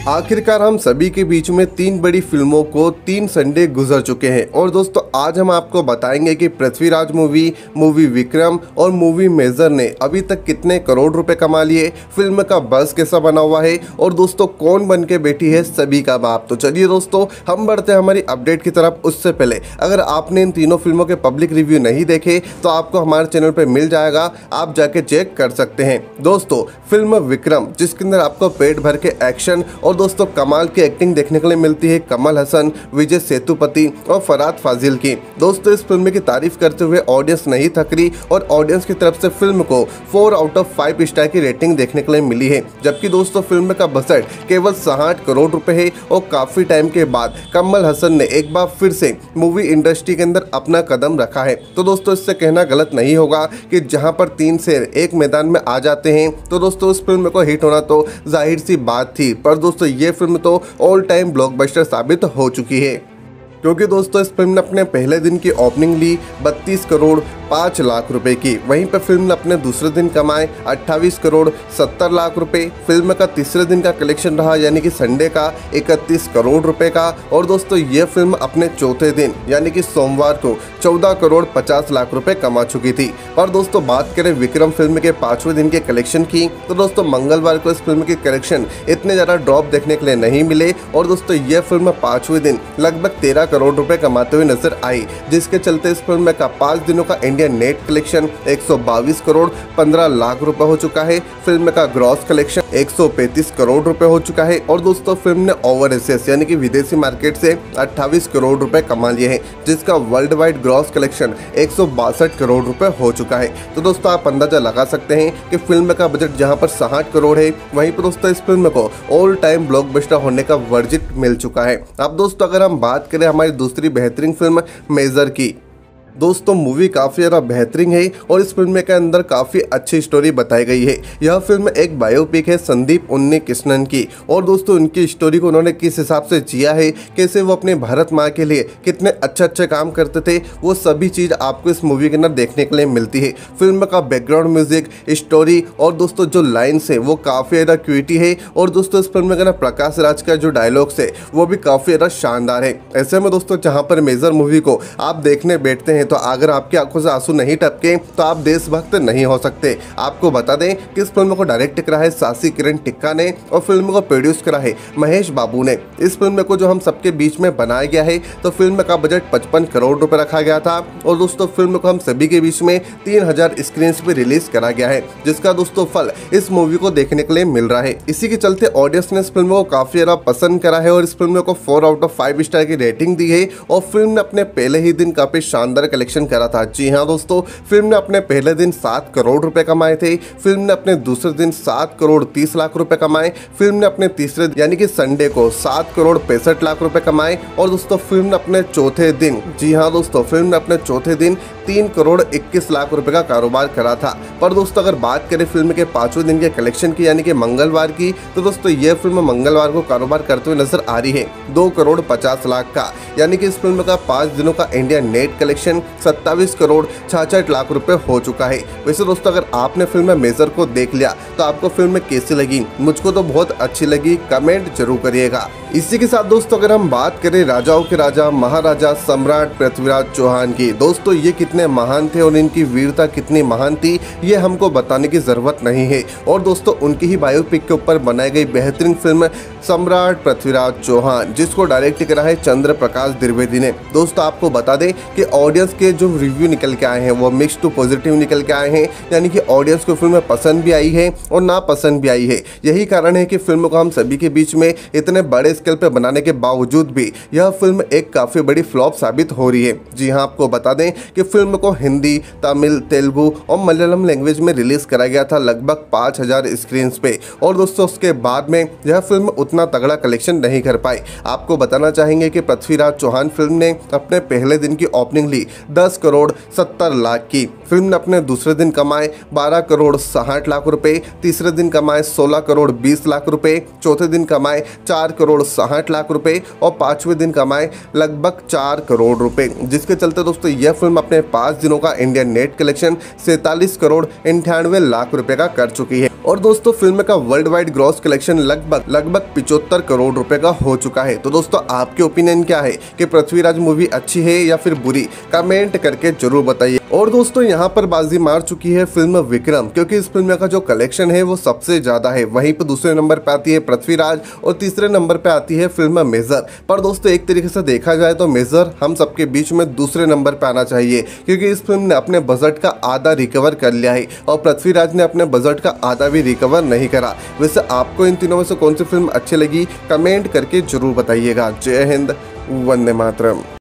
आखिरकार हम सभी के बीच में तीन बड़ी फिल्मों को 3 संडे गुजर चुके हैं और दोस्तों आज हम आपको बताएंगे कि पृथ्वीराज मूवी विक्रम और मूवी मेजर ने अभी तक कितने करोड़ रुपए कमा लिए, फिल्म का बज़ कैसा बना हुआ है और दोस्तों कौन बन के बैठी है सभी का बाप। तो चलिए दोस्तों हम बढ़ते हैं हमारी अपडेट की तरफ। उससे पहले अगर आपने इन तीनों फिल्मों के पब्लिक रिव्यू नहीं देखे तो आपको हमारे चैनल पर मिल जाएगा, आप जाके चेक कर सकते हैं। दोस्तों फिल्म विक्रम जिसके अंदर आपको पेट भर के एक्शन और दोस्तों कमाल की एक्टिंग देखने के लिए मिलती है कमल हसन, विजय सेतुपति और फरहाद फाजिल की। दोस्तों इस फिल्म की तारीफ करते हुए ऑडियंस नहीं थक रही और ऑडियंस की तरफ से फिल्म को 4 आउट ऑफ 5 स्टार की रेटिंग देखने के लिए मिली है। जबकि दोस्तों फिल्म का बजट केवल 60 करोड़ रुपए है और काफी टाइम के बाद कमल हसन ने एक बार फिर से मूवी इंडस्ट्री के अंदर अपना कदम रखा है। तो दोस्तों इससे कहना गलत नहीं होगा कि जहां पर 3 शेर एक मैदान में आ जाते हैं तो दोस्तों उस फिल्म को हिट होना तो जाहिर सी बात थी। पर दोस्तों ये फिल्म तो ऑल टाइम ब्लॉकबस्टर साबित हो चुकी है, क्योंकि दोस्तों इस फिल्म ने अपने पहले दिन की ओपनिंग ली 32 करोड़ 5 लाख रुपए की। वहीं पर फिल्म ने अपने दूसरे दिन कमाए 28 करोड़ 70 लाख रुपए। फिल्म का तीसरे दिन का कलेक्शन रहा यानी कि संडे का 31 करोड़ रुपए का। और दोस्तों ये फिल्म अपने चौथे दिन यानी कि सोमवार को 14 करोड़ 50 लाख रुपए कमा चुकी थी। और दोस्तों बात करें विक्रम फिल्म के 5वें दिन के कलेक्शन की तो दोस्तों मंगलवार को इस फिल्म के कलेक्शन इतने ज़्यादा ड्रॉप देखने के लिए नहीं मिले और दोस्तों ये फिल्म 5वें दिन लगभग 13 करोड़ रुपए कमाते हुए नजर आई, जिसके चलते इस फिल्म का 5 दिनों का Indian net collection 122 crore 15 lakh रुपए हो चुका है। फिल्म का ग्रॉस कलेक्शन 135 करोड़ रुपए हो चुका है। और दोस्तों फिल्म ने ओवरसीज यानी कि विदेशी मार्केट से 28 करोड़ रुपए कमा लिए हैं, जिसका world wide gross collection 162 crore रुपए हो चुका है। तो दोस्तों आप अंदाजा लगा सकते हैं कि फिल्म का बजट जहां पर 60 करोड़ है वहीं पर दोस्तों इस फिल्म को ऑल टाइम ब्लॉकबस्टर होने का वर्जिट मिल चुका है। अब दोस्तों अगर हम बात करें हमारी दूसरी बेहतरीन फिल्म मेजर की, दोस्तों मूवी काफ़ी ज़्यादा बेहतरीन है और इस फिल्म के अंदर काफ़ी अच्छी स्टोरी बताई गई है। यह फिल्म एक बायोपिक है संदीप उन्नीकृष्णन की और दोस्तों उनकी स्टोरी को उन्होंने किस हिसाब से जिया है, कैसे वो अपने भारत माँ के लिए कितने अच्छे काम करते थे, वो सभी चीज़ आपको इस मूवी के अंदर देखने के लिए मिलती है। फिल्म का बैकग्राउंड म्यूजिक, स्टोरी और दोस्तों जो लाइन्स है वो काफ़ी ज़्यादा क्यूटी है। और दोस्तों इस फिल्म में प्रकाश राज का जो डायलॉग्स है वो भी काफ़ी ज़्यादा शानदार है। ऐसे में दोस्तों जहाँ पर मेजर मूवी को आप देखने बैठते हैं तो अगर आपकी आंखों से आंसू नहीं टपके तो आप देशभक्त नहीं हो सकते। आपको बता दें कि इस फिल्म को डायरेक्ट करा है सासी किरण टिक्का ने और फिल्म को प्रोड्यूस करा है महेश बाबू ने। इस फिल्म को जो हम सबके बीच में बनाया गया है तो फिल्म का बजट 55 करोड़ रुपए रखा गया था और दोस्तों फिल्म को हम सभी के बीच में 3000 स्क्रीन पे रिलीज करा गया है, जिसका दोस्तों फल इस मूवी को देखने के लिए मिल रहा है। इसी के चलते ऑडियंस ने इस फिल्म को काफी ज्यादा पसंद करा है और इस फिल्म को 4 आउट ऑफ 5 स्टार की रेटिंग दी है। और फिल्म ने अपने पहले ही दिन काफी शानदार कलेक्शन करा था। जी हाँ दोस्तों फिल्म ने अपने पहले दिन 7 करोड़ रुपए कमाए थे। फिल्म ने अपने दूसरे दिन 7 करोड़ 30 लाख रुपए कमाए। फिल्म ने अपने तीसरे यानी कि संडे को 7 करोड़ 65 लाख रुपए कमाए। और दोस्तों फिल्म ने अपने चौथे दिन, जी हाँ दोस्तों फिल्म ने अपने चौथे दिन 3 करोड़ 21 लाख रुपए का कारोबार करा था। पर दोस्तों अगर बात करें फिल्म के 5वें दिन के कलेक्शन की यानी कि मंगलवार की तो दोस्तों यह फिल्म मंगलवार को कारोबार करते हुए नजर आ रही है 2 करोड़ 50 लाख का, यानी कि इस फिल्म का 5 दिनों का India net collection 27 crore 66 lakh रुपए हो चुका है। वैसे दोस्तों अगर आपने फिल्म मेजर को देख लिया तो आपको फिल्म कैसी लगी? मुझको तो बहुत अच्छी लगी, कमेंट जरूर करिएगा। इसी के साथ दोस्तों अगर हम बात करें राजाओं के राजा महाराजा सम्राट पृथ्वीराज चौहान की, दोस्तों ये कितने महान थे और इनकी वीरता कितनी महान थी ये हमको बताने की जरूरत नहीं है। और दोस्तों उनकी ही बायोपिक के ऊपर बनाई गई बेहतरीन फिल्म सम्राट पृथ्वीराज चौहान जिसको डायरेक्ट करा है चंद्र प्रकाश द्विवेदी ने। दोस्तों आपको बता दें कि ऑडियंस के जो रिव्यू निकल के आए हैं वो मिक्स टू पॉजिटिव निकल के आए हैं, यानी कि ऑडियंस को फिल्म पसंद भी आई है और ना पसंद भी आई है। यही कारण है कि फिल्म को हम सभी के बीच में इतने बड़े स्केल पे बनाने के बावजूद भी यह फिल्म एक काफी बड़ी फ्लॉप साबित हो रही है। जी हाँ आपको बता दें कि फिल्म को हिंदी, तमिल, तेलुगु और मलयालम लैंग्वेज में रिलीज करा गया था लगभग 5000 स्क्रीन पे। और दोस्तों उसके बाद में यह फिल्म उतना तगड़ा कलेक्शन नहीं कर पाई। आपको बताना चाहेंगे कि पृथ्वीराज चौहान फिल्म ने अपने पहले दिन की ओपनिंग ली 10 करोड़ 70 लाख की। फिल्म ने अपने दूसरे दिन कमाए 12 करोड़ 60 लाख रुपए, तीसरे दिन कमाए 16 करोड़ 20 लाख रुपए, चौथे दिन कमाए 4 करोड़ 60 लाख रुपए और 5वें दिन कमाए लगभग 4 करोड़ रुपए, जिसके चलते दोस्तों यह फिल्म अपने 5 दिनों का Indian net collection 47 crore 98 lakh रुपए का कर चुकी है। और दोस्तों फिल्म का वर्ल्ड वाइड ग्रॉस कलेक्शन लगभग 75 करोड़ रुपए का हो चुका है। तो दोस्तों आपके ओपिनियन क्या है कि पृथ्वीराज मूवी अच्छी है या फिर बुरी, कमेंट करके जरूर बताइए। और दोस्तों यहाँ पर बाजी मार चुकी है फिल्म विक्रम, क्योंकि इस फिल्म का जो कलेक्शन है वो सबसे ज्यादा है। वहीं पर दूसरे नंबर पे आती है पृथ्वीराज और तीसरे नंबर पे आती है फिल्म मेजर। पर दोस्तों एक तरीके से देखा जाए तो मेजर हम सबके बीच में दूसरे नंबर पे आना चाहिए, क्योंकि इस फिल्म ने अपने बजट का आधा रिकवर कर लिया है और पृथ्वीराज ने अपने बजट का आधा भी रिकवर नहीं करा। वैसे आपको इन तीनों में से कौन सी फिल्म अच्छी लगी, कमेंट करके जरूर बताइएगा। जय हिंद, वंदे मातरम।